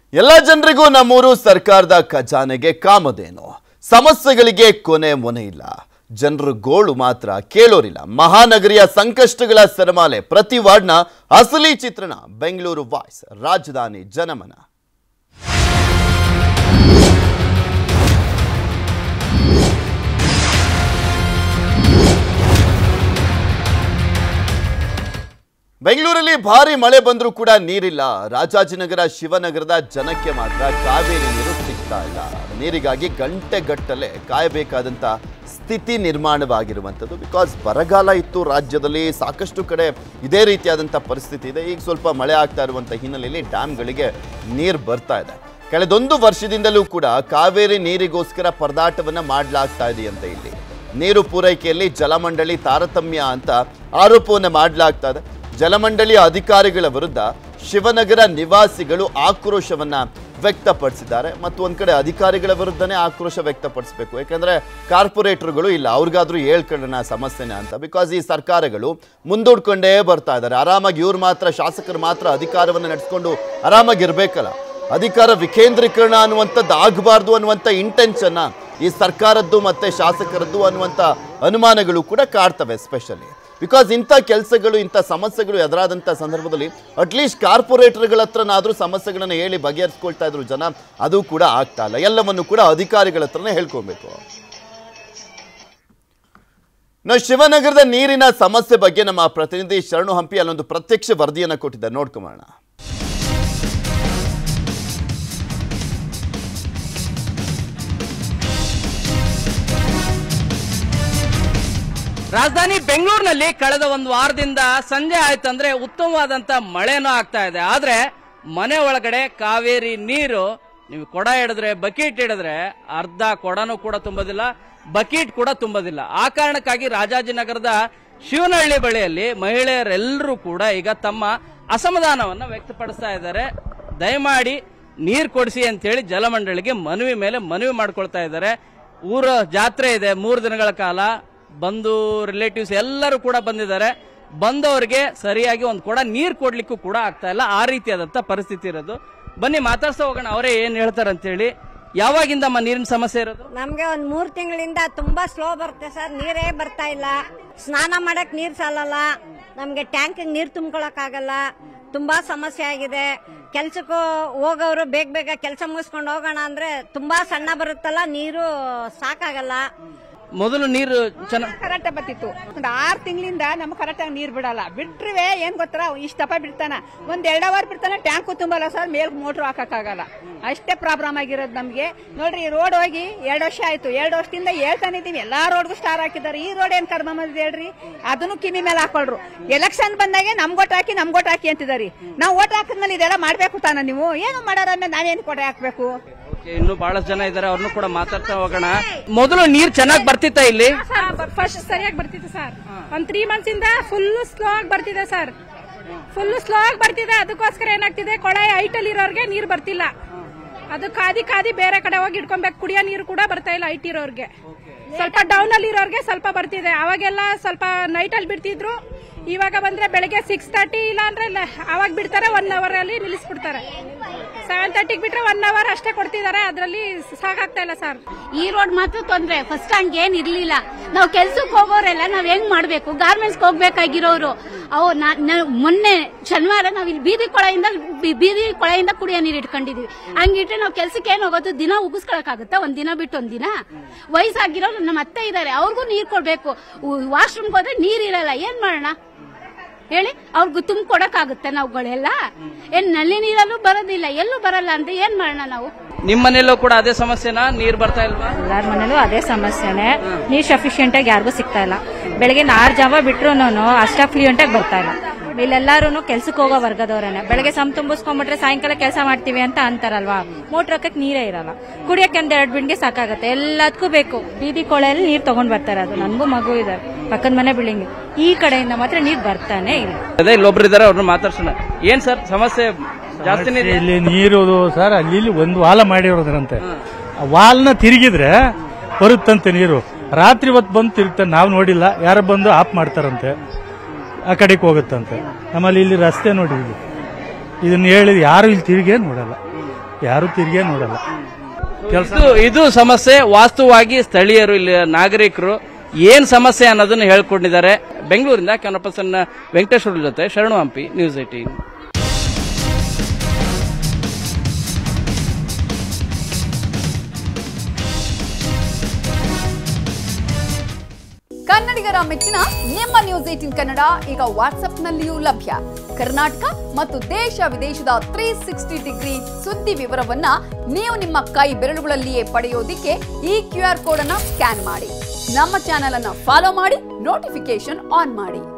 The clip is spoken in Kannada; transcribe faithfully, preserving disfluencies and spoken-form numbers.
ಎಲ್ಲ ಜನರಿಗೂ ನಮ್ಮೂರು ಸರ್ಕಾರದ ಖಜಾನೆಗೆ ಕಾಮಧೇನು. ಸಮಸ್ಯೆಗಳಿಗೆ ಕೊನೆ ಮೊನೆ ಇಲ್ಲ. ಜನರು ಗೋಳು ಮಾತ್ರ ಕೇಳೋರಿಲ್ಲ. ಮಹಾನಗರಿಯ ಸಂಕಷ್ಟಗಳ ಸರಮಾಲೆ ಪ್ರತಿ ವಾರ್ಡ್ನ ಅಸಲಿ ಚಿತ್ರಣ. ಬೆಂಗಳೂರು ವಾಯ್ಸ್, ರಾಜಧಾನಿ ಜನಮನ. ಬೆಂಗಳೂರಲ್ಲಿ ಭಾರಿ ಮಳೆ ಬಂದರೂ ಕೂಡ ನೀರಿಲ್ಲ. ರಾಜಾಜಿನಗರ ಶಿವನಗರದ ಜನಕ್ಕೆ ಮಾತ್ರ ಕಾವೇರಿ ನೀರು ಸಿಗ್ತಾ ಇಲ್ಲ. ನೀರಿಗಾಗಿ ಗಂಟೆಗಟ್ಟಲೆ ಕಾಯಬೇಕಾದಂತ ಸ್ಥಿತಿ ನಿರ್ಮಾಣವಾಗಿರುವಂಥದ್ದು. ಬಿಕಾಸ್ ಬರಗಾಲ ಇತ್ತು ರಾಜ್ಯದಲ್ಲಿ, ಸಾಕಷ್ಟು ಕಡೆ ಇದೇ ರೀತಿಯಾದಂಥ ಪರಿಸ್ಥಿತಿ ಇದೆ. ಈಗ ಸ್ವಲ್ಪ ಮಳೆ ಆಗ್ತಾ ಇರುವಂಥ ಹಿನ್ನೆಲೆಯಲ್ಲಿ ಡ್ಯಾಮ್ಗಳಿಗೆ ನೀರು ಬರ್ತಾ ಇದೆ. ಕಳೆದೊಂದು ವರ್ಷದಿಂದಲೂ ಕೂಡ ಕಾವೇರಿ ನೀರಿಗೋಸ್ಕರ ಪರದಾಟವನ್ನು ಮಾಡಲಾಗ್ತಾ ಇದೆಯಂತೆ. ಇಲ್ಲಿ ನೀರು ಪೂರೈಕೆಯಲ್ಲಿ ಜಲಮಂಡಳಿ ತಾರತಮ್ಯ ಅಂತ ಆರೋಪವನ್ನು ಮಾಡಲಾಗ್ತಾ ಇದೆ. ಜಲಮಂಡಳಿಯ ಅಧಿಕಾರಿಗಳ ವಿರುದ್ಧ ಶಿವನಗರ ನಿವಾಸಿಗಳು ಆಕ್ರೋಶವನ್ನ ವ್ಯಕ್ತಪಡಿಸಿದ್ದಾರೆ. ಮತ್ತು ಒಂದ್ ಕಡೆ ಅಧಿಕಾರಿಗಳ ವಿರುದ್ಧನೇ ಆಕ್ರೋಶ ವ್ಯಕ್ತಪಡಿಸಬೇಕು. ಯಾಕಂದ್ರೆ ಕಾರ್ಪೊರೇಟರ್ಗಳು ಇಲ್ಲ, ಅವ್ರಿಗಾದ್ರೂ ಹೇಳ್ಕೊಳ್ಳೋಣ ಸಮಸ್ಯೆನ ಅಂತ. ಬಿಕಾಸ್ ಈ ಸರ್ಕಾರಗಳು ಮುಂದೂಡ್ಕೊಂಡೇ ಬರ್ತಾ ಇದ್ದಾರೆ. ಆರಾಮಾಗಿ ಇವ್ರು ಮಾತ್ರ, ಶಾಸಕರು ಮಾತ್ರ ಅಧಿಕಾರವನ್ನು ನಡೆಸ್ಕೊಂಡು ಆರಾಮಾಗಿರ್ಬೇಕಲ್ಲ. ಅಧಿಕಾರ ವಿಕೇಂದ್ರೀಕರಣ ಅನ್ನುವಂಥದ್ದು ಆಗಬಾರ್ದು ಅನ್ನುವಂಥ ಇಂಟೆನ್ಷನ್ನ ಈ ಸರ್ಕಾರದ್ದು ಮತ್ತೆ ಶಾಸಕರದ್ದು ಅನ್ನುವಂಥ ಅನುಮಾನಗಳು ಕೂಡ ಕಾಡ್ತವೆ. ಸ್ಪೆಷಲಿ ಬಿಕಾಸ್ ಇಂಥ ಕೆಲಸಗಳು, ಇಂಥ ಸಮಸ್ಯೆಗಳು ಎದುರಾದಂಥ ಸಂದರ್ಭದಲ್ಲಿ ಅಟ್ಲೀಸ್ಟ್ ಕಾರ್ಪೊರೇಟರ್ಗಳ ಹತ್ರನಾದರೂ ಸಮಸ್ಯೆಗಳನ್ನು ಹೇಳಿ ಬಗೆಹರಿಸ್ಕೊಳ್ತಾ ಇದ್ರು ಜನ. ಅದು ಕೂಡ ಆಗ್ತಾ ಇಲ್ಲ. ಎಲ್ಲವನ್ನು ಕೂಡ ಅಧಿಕಾರಿಗಳ ಹತ್ರನೇ ಹೇಳ್ಕೊಬೇಕು. ನಾವು ಶಿವನಗರದ ನೀರಿನ ಸಮಸ್ಯೆ ಬಗ್ಗೆ ನಮ್ಮ ಪ್ರತಿನಿಧಿ ಶರಣು ಹಂಪಿ ಅಲ್ಲೊಂದು ಪ್ರತ್ಯಕ್ಷ ವರದಿಯನ್ನು ಕೊಟ್ಟಿದ್ದಾರೆ, ನೋಡ್ಕೊಂಬೋಣ. ರಾಜಧಾನಿ ಬೆಂಗಳೂರಿನಲ್ಲಿ ಕಳೆದ ಒಂದು ವಾರದಿಂದ ಸಂಜೆ ಆಯ್ತಂದ್ರೆ ಉತ್ತಮವಾದಂತ ಮಳೆನೂ ಆಗ್ತಾ ಇದೆ. ಆದ್ರೆ ಮನೆ ಒಳಗಡೆ ಕಾವೇರಿ ನೀರು ನೀವು ಕೊಡ ಹಿಡಿದ್ರೆ, ಬಕೆಟ್ ಹಿಡಿದ್ರೆ ಅರ್ಧ ಕೊಡನೂ ಕೂಡ ತುಂಬೋದಿಲ್ಲ, ಬಕೆಟ್ ಕೂಡ ತುಂಬೋದಿಲ್ಲ. ಆ ಕಾರಣಕ್ಕಾಗಿ ರಾಜಾಜಿನಗರದ ಶಿವನಹಳ್ಳಿ ಬಳಿಯಲ್ಲಿ ಮಹಿಳೆಯರೆಲ್ಲರೂ ಕೂಡ ಈಗ ತಮ್ಮ ಅಸಮಾಧಾನವನ್ನ ವ್ಯಕ್ತಪಡಿಸ್ತಾ ಇದ್ದಾರೆ. ದಯಮಾಡಿ ನೀರು ಕೊಡಿಸಿ ಅಂತ ಹೇಳಿ ಜಲಮಂಡಳಿಗೆ ಮನವಿ ಮೇಲೆ ಮನವಿ ಮಾಡ್ಕೊಳ್ತಾ ಇದ್ದಾರೆ. ಊರ ಜಾತ್ರೆ ಇದೆ ಮೂರು ದಿನಗಳ ಕಾಲ. ಬಂಧು ರಿಲೇಟಿವ್ಸ್ ಎಲ್ಲರೂ ಕೂಡ ಬಂದಿದ್ದಾರೆ. ಬಂದವರಿಗೆ ಸರಿಯಾಗಿ ಒಂದು ಕೂಡ ನೀರು ಕೊಡ್ಲಿಕ್ಕೂ ಕೂಡ ಆಗ್ತಾ ಇಲ್ಲ. ಆ ರೀತಿಯಾದಂತ ಪರಿಸ್ಥಿತಿ ಇರೋದು. ಬನ್ನಿ ಮಾತಾಡ್ತಾ ಹೋಗೋಣ, ಅವರೇ ಏನ್ ಹೇಳ್ತಾರೆ ಅಂತ ಹೇಳಿ. ಯಾವಾಗಿಂದಮ್ಮ ನೀರಿನ ಸಮಸ್ಯೆ ಇರೋದು? ನಮ್ಗೆ ಒಂದ್ ಮೂರ್ ತಿಂಗಳಿಂದ ತುಂಬಾ ಸ್ಲೋ ಬರುತ್ತೆ ಸರ್. ನೀರೇ ಬರ್ತಾ ಇಲ್ಲ. ಸ್ನಾನ ಮಾಡಕ್ ನೀರ್ ಸಾಲಲ್ಲ. ನಮ್ಗೆ ಟ್ಯಾಂಕ್ ನೀರ್ ತುಂಬ್ಕೊಳಕ್ ಆಗಲ್ಲ. ತುಂಬಾ ಸಮಸ್ಯೆ ಆಗಿದೆ. ಕೆಲ್ಸಕ್ಕೂ ಹೋಗೋರು ಬೇಗ ಬೇಗ ಕೆಲಸ ಮುಗಿಸ್ಕೊಂಡು ಹೋಗೋಣ ಅಂದ್ರೆ ತುಂಬಾ ಸಣ್ಣ ಬರುತ್ತಲ್ಲ, ನೀರು ಸಾಕಾಗಲ್ಲ. ಮೊದಲು ನೀರು ಚೆನ್ನಾಗಿ ಕರೆಕ್ಟ್ ಬರ್ತಿತ್ತು. ಒಂದ್ ಆರ್ ತಿಂಗಳಿಂದ ನಮ್ಗೆ ಕರೆಕ್ಟ್ ಆಗಿ ನೀರ್ ಬಿಡಲ್ಲ. ಬಿಟ್ರೆ ಏನ್ ಗೊತ್ತರ, ಇಷ್ಟಪ್ಪ ಬಿಡ್ತಾನ, ಒಂದ್ ಎರಡ್ ಅವರ್ ಬಿಡ್ತಾನ, ಟ್ಯಾಂಕು ತುಂಬಲ್ಲ ಸರ್, ಮೇಲ್ ಮೋಟ್ರ್ ಹಾಕಕ್ಕಾಗಲ್ಲ. ಅಷ್ಟೇ ಪ್ರಾಬ್ಲಮ್ ಆಗಿರೋದು ನಮ್ಗೆ. ನೋಡ್ರಿ, ರೋಡ್ ಹೋಗಿ ಎರಡ್ ವರ್ಷ ಆಯ್ತು. ಎರಡ್ ವರ್ಷದಿಂದ ಹೇಳ್ತಾನೆ ಇದೀವಿ, ಎಲ್ಲಾ ರೋಡ್ಗೂ ಸ್ಟಾರ್ ಹಾಕಿದ್ದಾರೆ. ಈ ರೋಡ್ ಏನ್ ಕರ್ಮ ಬಂದಿದೆ ಹೇಳ್ರಿ? ಅದನ್ನು ಕಿವಿ ಮೇಲೆ ಹಾಕೊಳ್ರು. ಎಲೆಕ್ಷನ್ ಬಂದಾಗೆ ನಮ್ ಓಟ್ ಹಾಕಿ ನಮ್ ಓಟ್ ಹಾಕಿ ಅಂತಿದಾರಿ. ನಾವ್ ಓಟ್ ಹಾಕಿದ್ಮೇಲೆ ಇದೆಲ್ಲ ಮಾಡ್ಬೇಕು ತಾನ. ನೀವು ಏನು ಮಾಡೋರ ನಾವೇನು ಕೊಡೆ ಹಾಕ್ಬೇಕು? ಇನ್ನು ಬಹಳಷ್ಟು ಜನ ಇದ್ದಾರೆ, ಅವ್ರನ್ನು ಕೂಡ ಮಾತಾಡ್ತಾ ಹೋಗೋಣ. ಮೊದಲು ನೀರ್ ಚೆನ್ನಾಗಿ ಬರ್ತಿತ್ತ ಇಲ್ಲಿ? ಫಸ್ಟ್ ಸರಿಯಾಗಿ ಬರ್ತಿತ್ತು ಸರ್. ಒಂದ್ ತ್ರೀ ಮಂತ್ಸ್ ಇಂದ ಫುಲ್ ಸ್ಲೋ ಆಗಿ ಬರ್ತಿದೆ ಸರ್. ಫುಲ್ ಸ್ಲೋ ಆಗಿ ಬರ್ತಿದೆ. ಅದಕ್ಕೋಸ್ಕರ ಏನಾಗ್ತಿದೆ, ಕೊಳೆ ಹೈಟ್ ಅಲ್ಲಿ ಇರೋರ್ಗೆ ನೀರ್ ಬರ್ತಿಲ್ಲ. ಅದು ಕಾದಿ ಕಾದಿ ಬೇರೆ ಕಡೆ ಹೋಗಿ ಇಟ್ಕೊಬೇಕು. ಕುಡಿಯೋ ನೀರು ಕೂಡ ಬರ್ತಾ ಇಲ್ಲ ಹೈಟ್ ಇರೋರ್ಗೆ. ಸ್ವಲ್ಪ ಡೌನ್ ಅಲ್ಲಿ ಇರೋರ್ಗೆ ಸ್ವಲ್ಪ ಬರ್ತಿದೆ. ಅವಾಗೆಲ್ಲ ಸ್ವಲ್ಪ ನೈಟ್ ಅಲ್ಲಿ ಬಿಡ್ತಿದ್ರು. ಇವಾಗ ಬಂದ್ರೆ ಬೆಳಗ್ಗೆ ಸಿಕ್ಸ್ ತರ್ಟಿ ಇಲ್ಲ ಅಂದ್ರೆ ಅವಾಗ ಬಿಡ್ತಾರೆ, ಒನ್ ಅವರ್ ಅಲ್ಲಿ ನಿಲ್ಲಿಸ್ಬಿಡ್ತಾರೆ. ಸೆವೆನ್ ತರ್ಟಿಗೆ ಬಿಟ್ರೆ ಒನ್ ಅವರ್ ಅಷ್ಟೇ ಕೊಡ್ತಿದ್ದಾರೆ. ಅದ್ರಲ್ಲಿ ಸಾಕಾಗ್ತಾ ಇಲ್ಲ ಸರ್. ಈ ರೋಡ್ ಮಾತ್ರ ತೊಂದ್ರೆ. ಫಸ್ಟ್ ಹಂಗೇನ್ ಇರ್ಲಿಲ್ಲ. ನಾವು ಕೆಲ್ಸಕ್ಕೆ ಹೋಗೋರೆಲ್ಲ ನಾವ್ ಹೆಂಗ್ ಮಾಡ್ಬೇಕು? ಗಾರ್ಮೆಂಟ್ಸ್ ಹೋಗ್ಬೇಕಾಗಿರೋರು ಅವು ಮೊನ್ನೆ ಶನಿವಾರ ನಾವ್ ಇಲ್ಲಿ ಬೀದಿ ಕೊಳೆಯಿಂದ ಬೀದಿ ಕೊಳೆಯಿಂದ ಕುಡಿಯೋ ನೀರು ಇಟ್ಕೊಂಡಿದೀವಿ. ಹಂಗಿಟ್ರೆ ನಾವ್ ಕೆಲ್ಸಕ್ಕೆ ಏನ್ ಹೋಗೋದು? ದಿನ ಉಗಿಸ್ಕೊಳಕ್ ಆಗುತ್ತಾ? ಒಂದ್ ದಿನ ಬಿಟ್ಟು ಒಂದ್ ದಿನ? ವಯಸ್ಸಾಗಿರೋರು ನಮ್ಮ ಅತ್ತೆ ಇದಾರೆ, ಅವ್ರಿಗೂ ನೀರ್ ಕೊಡ್ಬೇಕು. ವಾಶ್ರೂಮ್ಗೆ ಹೋದ್ರೆ ನೀರ್ ಇರಲ್ಲ, ಏನ್ ಮಾಡೋಣ ಹೇಳಿ? ಅವ್ರಿಗೂ ತುಂಬ ಕೊಡಕ್ಕಾಗುತ್ತೆ ನಾವುಗಳೆಲ್ಲ? ಏನ್ ನಲ್ಲಿ ನೀರಲ್ಲೂ ಬರೋದಿಲ್ಲ, ಎಲ್ಲೂ ಬರಲ್ಲ ಅಂದ್ರೆ ಏನ್ ಮಾಡೋಣ ನಾವು? ನಿಮ್ ಮನೆಯಲ್ಲೂ ಕೂಡ ಅದೇ ಸಮಸ್ಯೆನಾ? ನೀರ್ ಬರ್ತಾ ಇಲ್ವಾ? ಎಲ್ಲಾರ ಮನೇಲೂ ಅದೇ ಸಮಸ್ಯೆನೆ. ನೀರ್ ಸಫಿಶಿಯಂಟ್ ಆಗಿ ಯಾರಿಗೂ ಸಿಗ್ತಾ ಇಲ್ಲ. ಬೆಳಗ್ಗೆ ಆರು ಜಾವ ಬಿಟ್ರು ಅಷ್ಟ ಫ್ಲೂಯೆಂಟ್ ಆಗಿ ಬರ್ತಾ ಇಲ್ಲ. ಇಲ್ಲೆಲ್ಲಾರು ಕೆಲ್ಸಕ್ಕೆ ಹೋಗೋ ವರ್ಗದವರೇನೆ. ಬೆಳಗ್ಗೆ ಸಮ್ ತುಂಬಿಸ್ಕೊಂಡ್ಬಿಟ್ರೆ ಸಾಯಂಕಾಲ ಕೆಲಸ ಮಾಡ್ತೀವಿ ಅಂತ ಅಂತಾರಲ್ವಾ? ಮೋಟ್ರ್ ಹಾಕಕ್ ನೀರೇ ಇರಲ್ಲ. ಕುಡಿಯಕ್ಕೆ ಒಂದ್ ಎರಡ್ ಬಿಂಡಿಗೆ ಸಾಕಾಗತ್ತೆ. ಎಲ್ಲದಕ್ಕೂ ಬೇಕು. ಬೀದಿ ಕೊಳೆಯಲ್ಲಿ ನೀರ್ ತಗೊಂಡ್ ಬರ್ತಾರೆ. ಅದು ನನ್ಗೂ ಮಗು ಇದೆ, ಪಕ್ಕದ ಮನೆ ಬಿಲ್ಡಿಂಗ್. ಈ ಕಡೆಯಿಂದ ಮಾತ್ರ ನೀರ್ ಬರ್ತಾನೆ ಇಲ್ಲ. ಅದೇ ಇಲ್ಲೊಬ್ರು ಇದಾರೆ, ಅವ್ರನ್ನ ಮಾತಾಡ್ಸೋಣ. ಏನ್ ಸರ್ ಸಮಸ್ಯೆ? ಜಾಸ್ತಿ ಇಲ್ಲಿ ನೀರು ಸರ್, ಅಲ್ಲಿ ಇಲ್ಲಿ ಒಂದು ವಾಲ ಮಾಡಿರೋದ್ರಂತೆ. ಆ ವಾಲ್ನ ತಿರುಗಿದ್ರೆ ಬರುತ್ತಂತೆ ನೀರು. ರಾತ್ರಿ ಹೊತ್ತು ಬಂದು ತಿರುಗ್ತಾರೆ. ನಾವು ನೋಡಿಲ್ಲ, ಯಾರು ಬಂದು ಆಫ್ ಮಾಡ್ತಾರಂತೆ. ಆ ಕಡೆಗೆ ಹೋಗುತ್ತಂತೆ. ನಮ್ಮಲ್ಲಿ ಇಲ್ಲಿ ರಸ್ತೆ ನೋಡಿ, ಇದನ್ನ ಹೇಳಿದ್ ಯಾರು ಇಲ್ಲಿ ತಿರುಗೇ ನೋಡಲ್ಲ. ಯಾರು ತಿರುಗೇ ನೋಡಲ್ಲ. ಕೆಲಸ ಇದು ಇದು ಸಮಸ್ಯೆ. ವಾಸ್ತವವಾಗಿ ಸ್ಥಳೀಯರು ಇಲ್ಲಿ ನಾಗರಿಕರು ಏನ್ ಸಮಸ್ಯೆ ಅನ್ನೋದನ್ನ ಹೇಳ್ಕೊಂಡಿದ್ದಾರೆ. ಬೆಂಗಳೂರಿಂದ ಕ್ಯಾಮರಾ ಪರ್ಸನ್ ವೆಂಕಟೇಶ್ವರ ಜೊತೆ ಶರಣು ಹಂಪಿ, ನ್ಯೂಸ್ ಏಟೀನ್. ಕನ್ನಡಿಗರ ಮೆಚ್ಚಿನ ನಿಮ್ಮ ನ್ಯೂಸ್ ಏಟೀನ್ ಕನ್ನಡ ಈಗ ವಾಟ್ಸ್ಆಪ್ನಲ್ಲಿಯೂ ಲಭ್ಯ. ಕರ್ನಾಟಕ ಮತ್ತು ದೇಶ ವಿದೇಶದ ತ್ರೀ ಸಿಕ್ಸ್ಟಿ ಡಿಗ್ರಿ ಸುದ್ದಿ ವಿವರವನ್ನ ನೀವು ನಿಮ್ಮ ಕೈ ಬೆರಳುಗಳಲ್ಲಿಯೇ ಪಡೆಯೋದಿಕ್ಕೆ ಈ ಕ್ಯೂ ಆರ್ ಕೋಡ್ ಅನ್ನ ಸ್ಕ್ಯಾನ್ ಮಾಡಿ. ನಮ್ಮ ಚಾನೆಲ್ ಅನ್ನ ಫಾಲೋ ಮಾಡಿ, ನೋಟಿಫಿಕೇಶನ್ ಆನ್ ಮಾಡಿ.